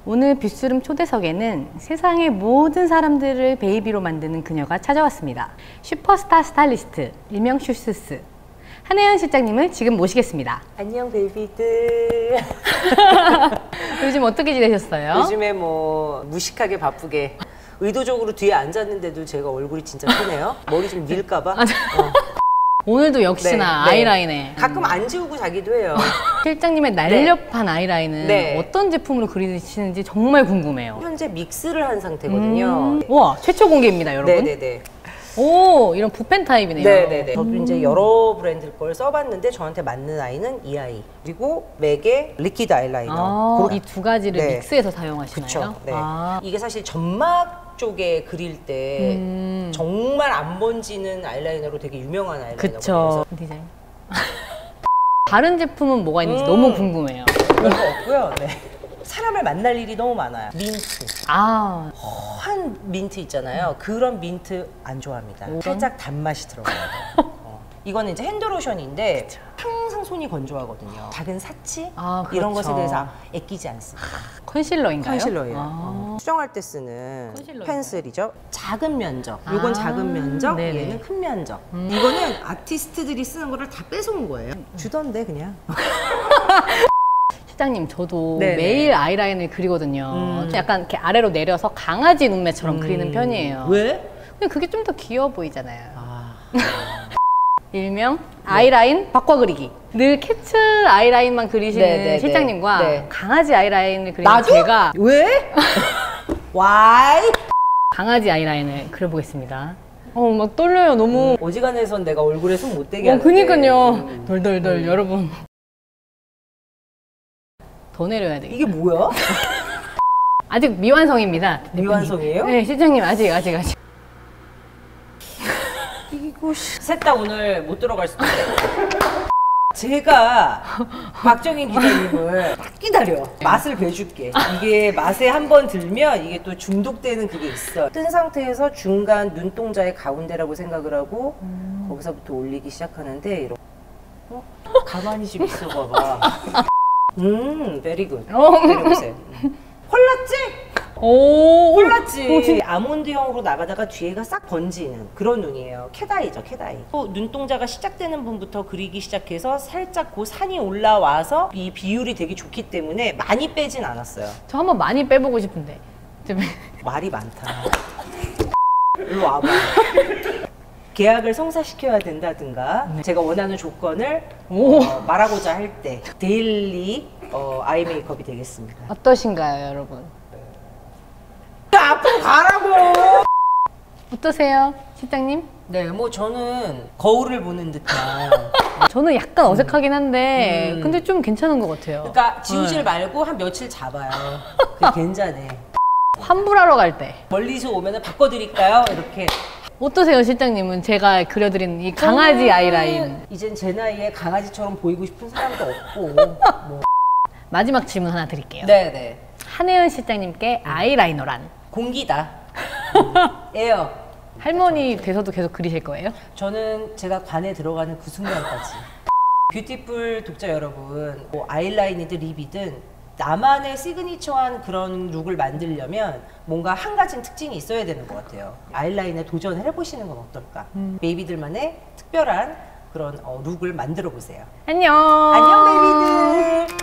오늘 뷰스룸 초대석에는 세상의 모든 사람들을 베이비로 만드는 그녀가 찾아왔습니다. 슈퍼스타 스타일리스트 일명 슈스스 한혜연 실장님을 지금 모시겠습니다. 안녕 베이비들. 요즘 어떻게 지내셨어요? 요즘에 뭐 무식하게 바쁘게 의도적으로 뒤에 앉았는데도 제가 얼굴이 진짜 크네요. 머리 좀 밀까봐. 오늘도 역시나 네, 네. 아이라인에 가끔 안 지우고 자기도 해요. 실장님의 날렵한 아이라인은 네. 어떤 제품으로 그리시는지 정말 궁금해요. 현재 믹스를 한 상태거든요. 와, 최초 공개입니다, 여러분. 네네네. 오, 이런 붓펜 타입이네요. 네네네. 저도 이제 여러 브랜드 걸 써봤는데 저한테 맞는 아이는 이 아이. 그리고 맥의 리퀴드 아이라이너. 이 두 가지를 네. 믹스해서 사용하시나요? 그쵸. 네. 아. 이게 사실 점막 쪽에 그릴 때 정말 안 번지는 아이라이너로 되게 유명한 아이라이너거든요. 그쵸. 디자인. 다른 제품은 뭐가 있는지 너무 궁금해요. 별거 없고요. 네. 사람을 만날 일이 너무 많아요. 민트. 아, 한 민트 있잖아요. 그런 민트 안 좋아합니다. 살짝 단맛이 들어가요. 이거는 이제 핸드로션인데 항상 손이 건조하거든요. 작은 사치 이런 그렇죠. 것에 대해서 애끼지 않습니다. 컨실러인가요? 컨실러예요. 수정할 때 쓰는 컨실러인가요? 펜슬이죠. 작은 면적. 이건 작은 면적, 네네. 얘는 큰 면적. 이거는 아티스트들이 쓰는 거를 다 뺏어온 거예요. 주던데 그냥. 실장님, 저도 네네. 매일 아이라인을 그리거든요. 약간 이렇게 아래로 내려서 강아지 눈매처럼 그리는 편이에요. 왜? 근데 그게 좀 더 귀여워 보이잖아요. 아. 일명 아이라인 바꿔 그리기. 늘 캣츠 아이라인만 그리시는 네네네. 실장님과 네. 강아지 아이라인을 그리는 나도? 제가 왜? Why? 강아지 아이라인을 그려보겠습니다. 막 떨려요, 너무. 어지간해선 내가 얼굴에 손 못 대게 하는데. 그니까요. 덜덜덜, 여러분. 더 내려야 되겠다. 이게 뭐야? 아직 미완성입니다. 미완성이에요? 네, 실장님, 아직. 이거 셋 다 오늘 못 들어갈 수도 있어요. 제가 박정희 기자님을 딱 기다려. 맛을 배줄게. 이게 맛에 한번 들면 이게 또 중독되는 그게 있어. 뜬 상태에서 중간 눈동자의 가운데라고 생각을 하고 거기서부터 올리기 시작하는데 이렇게 가만히 좀 있어 봐봐. very good. 내려보세요. 홀랐지? 홀랐지? 아몬드형으로 나가다가 뒤에가 싹 번지는 그런 눈이에요. 캣아이죠, 캣아이. 또 눈동자가 시작되는 분부터 그리기 시작해서 살짝 그 산이 올라와서 이 비율이 되게 좋기 때문에 많이 빼진 않았어요. 저 한번 많이 빼보고 싶은데. 말이 많다. 일로 와봐. 계약을 성사시켜야 된다든가 제가 원하는 조건을 말하고자 할 때 데일리 아이 메이크업이 되겠습니다. 어떠신가요, 여러분? 앞으로 가라고! 어떠세요, 실장님? 네, 뭐 저는 거울을 보는 듯한. 저는 약간 어색하긴 한데 근데 좀 괜찮은 것 같아요. 그러니까 지우질 말고 한 며칠 잡아요. 그게 괜찮네. 환불하러 갈 때 멀리서 오면은 바꿔드릴까요? 이렇게. 어떠세요, 실장님은? 제가 그려드린 이 강아지 아이라인. 이젠 제 나이에 강아지처럼 보이고 싶은 사람도 없고. 뭐. 마지막 질문 하나 드릴게요. 네네. 한혜연 실장님께 아이라이너란? 공기다. 에어. 할머니 돼서도 계속 그리실 거예요? 저는 제가 관에 들어가는 그 순간까지. 뷰티풀 독자 여러분, 뭐 아이라인이든 립이든 나만의 시그니처한 그런 룩을 만들려면 뭔가 한 가지 특징이 있어야 되는 것 같아요. 아이라인에 도전을 해보시는 건 어떨까? 베이비들만의 특별한 그런 룩을 만들어 보세요. 안녕. 안녕 베이비들.